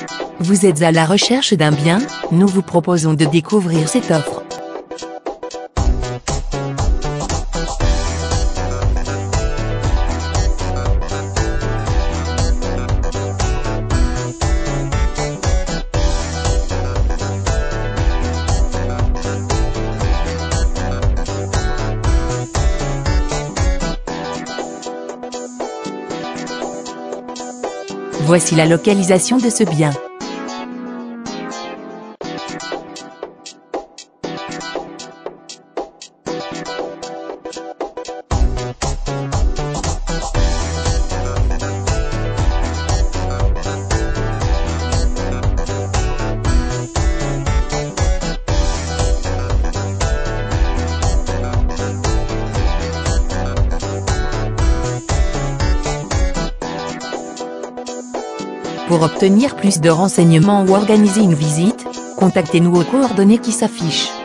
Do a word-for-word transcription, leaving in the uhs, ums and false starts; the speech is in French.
Vous êtes à la recherche d'un bien? Nous vous proposons de découvrir cette offre. Voici la localisation de ce bien. Pour obtenir plus de renseignements ou organiser une visite, contactez-nous aux coordonnées qui s'affichent.